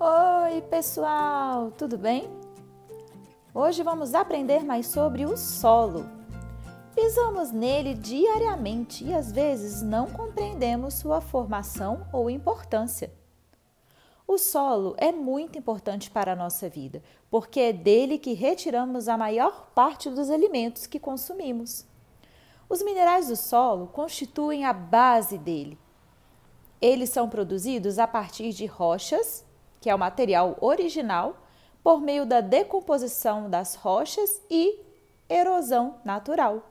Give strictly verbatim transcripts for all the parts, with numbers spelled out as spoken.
Oi, pessoal, tudo bem? Hoje vamos aprender mais sobre o solo. Pisamos nele diariamente e às vezes não compreendemos sua formação ou importância. O solo é muito importante para a nossa vida, porque é dele que retiramos a maior parte dos alimentos que consumimos. Os minerais do solo constituem a base dele. Eles são produzidos a partir de rochas, que é o material original, por meio da decomposição das rochas e erosão natural.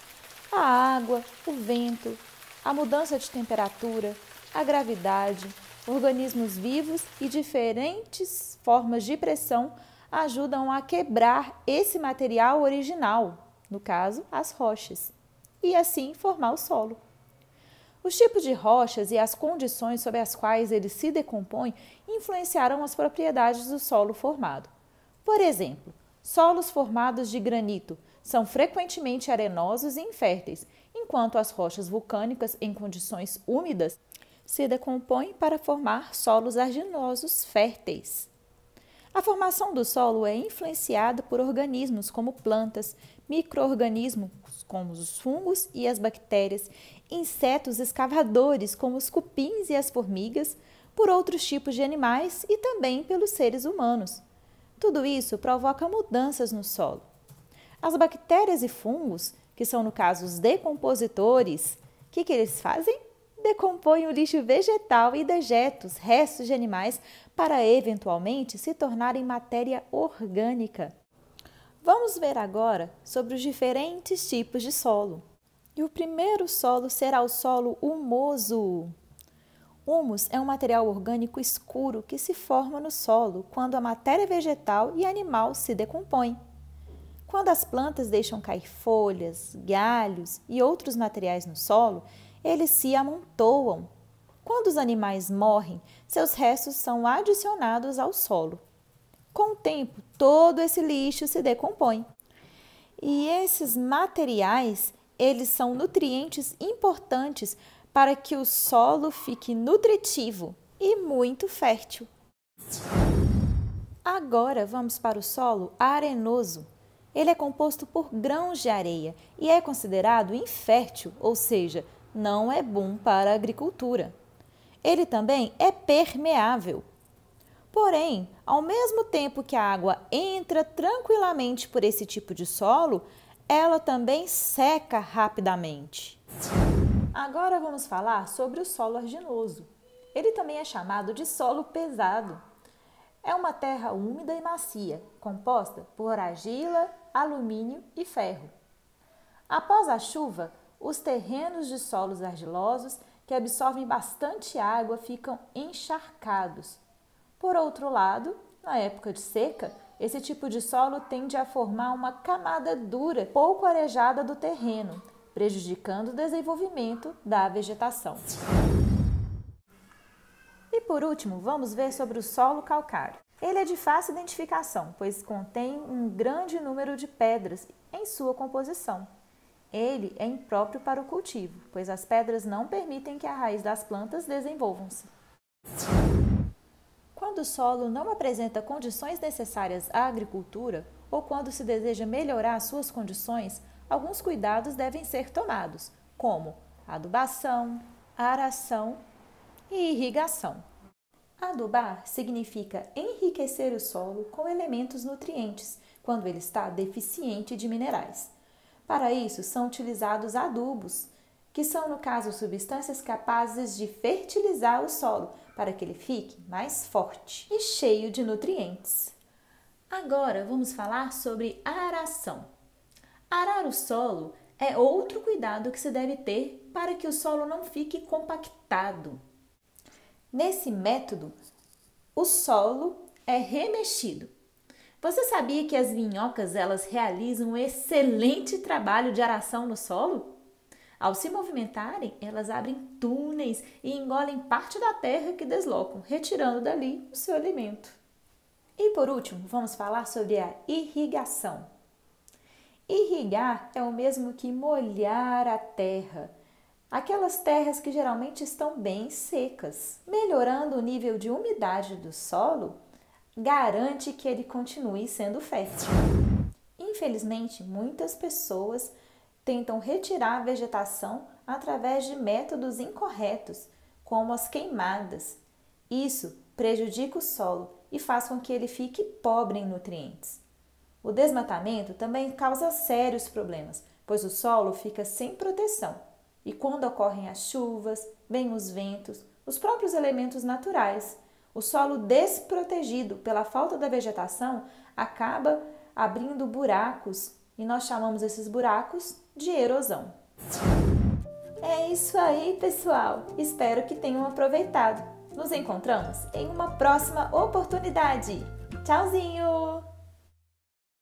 A água, o vento, a mudança de temperatura, a gravidade, organismos vivos e diferentes formas de pressão ajudam a quebrar esse material original, no caso, as rochas, e assim formar o solo. Os tipos de rochas e as condições sob as quais ele se decompõe influenciarão as propriedades do solo formado. Por exemplo, solos formados de granito são frequentemente arenosos e inférteis, enquanto as rochas vulcânicas em condições úmidas se decompõem para formar solos argilosos férteis. A formação do solo é influenciada por organismos como plantas, micro-organismos como os fungos e as bactérias, insetos escavadores como os cupins e as formigas, por outros tipos de animais e também pelos seres humanos. Tudo isso provoca mudanças no solo. As bactérias e fungos, que são no caso os decompositores, o que, que eles fazem? Decompõem o lixo vegetal e dejetos, restos de animais, para eventualmente se tornarem matéria orgânica. Vamos ver agora sobre os diferentes tipos de solo. E o primeiro solo será o solo humoso. Humus é um material orgânico escuro que se forma no solo quando a matéria vegetal e animal se decompõem. Quando as plantas deixam cair folhas, galhos e outros materiais no solo, eles se amontoam. Quando os animais morrem, seus restos são adicionados ao solo. Com o tempo, todo esse lixo se decompõe. E esses materiais, eles são nutrientes importantes para que o solo fique nutritivo e muito fértil. Agora vamos para o solo arenoso. Ele é composto por grãos de areia e é considerado infértil, ou seja, não é bom para a agricultura. Ele também é permeável. Porém, ao mesmo tempo que a água entra tranquilamente por esse tipo de solo, ela também seca rapidamente. Agora vamos falar sobre o solo argiloso. Ele também é chamado de solo pesado. É uma terra úmida e macia, composta por argila, alumínio e ferro. Após a chuva, os terrenos de solos argilosos, que absorvem bastante água, ficam encharcados. Por outro lado, na época de seca, esse tipo de solo tende a formar uma camada dura, pouco arejada do terreno, prejudicando o desenvolvimento da vegetação. E por último, vamos ver sobre o solo calcário. Ele é de fácil identificação, pois contém um grande número de pedras em sua composição. Ele é impróprio para o cultivo, pois as pedras não permitem que a raiz das plantas desenvolvam-se. Quando o solo não apresenta condições necessárias à agricultura ou quando se deseja melhorar suas condições, alguns cuidados devem ser tomados, como adubação, aração e irrigação. Adubar significa enriquecer o solo com elementos nutrientes quando ele está deficiente de minerais. Para isso, são utilizados adubos, que são, no caso, substâncias capazes de fertilizar o solo para que ele fique mais forte e cheio de nutrientes. Agora vamos falar sobre aração. Arar o solo é outro cuidado que se deve ter para que o solo não fique compactado. Nesse método, o solo é remexido. Você sabia que as minhocas elas realizam um excelente trabalho de aração no solo? Ao se movimentarem, elas abrem túneis e engolem parte da terra que deslocam, retirando dali o seu alimento. E por último, vamos falar sobre a irrigação. Irrigar é o mesmo que molhar a terra. aquelas terras que geralmente estão bem secas. Melhorando o nível de umidade do solo, garante que ele continue sendo fértil. Infelizmente, muitas pessoas tentam retirar a vegetação através de métodos incorretos, como as queimadas. Isso prejudica o solo e faz com que ele fique pobre em nutrientes. O desmatamento também causa sérios problemas, pois o solo fica sem proteção. E quando ocorrem as chuvas, vêm os ventos, os próprios elementos naturais, o solo desprotegido pela falta da vegetação acaba abrindo buracos e nós chamamos esses buracos de erosão. É isso aí, pessoal! Espero que tenham aproveitado. Nos encontramos em uma próxima oportunidade. Tchauzinho!